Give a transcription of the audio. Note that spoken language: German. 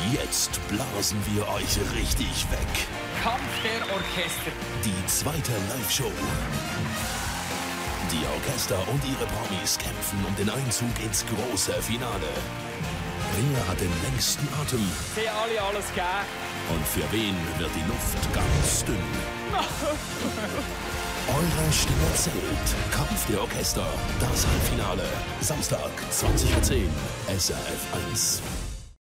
Jetzt blasen wir euch richtig weg. Kampf der Orchester. Die zweite Live-Show. Die Orchester und ihre Promis kämpfen um den Einzug ins große Finale. Wer hat den längsten Atem? Sie alle alles geben. Und für wen wird die Luft ganz dünn? Eure Stimme zählt. Kampf der Orchester. Das Halbfinale. Samstag, 20:10 Uhr. SRF 1.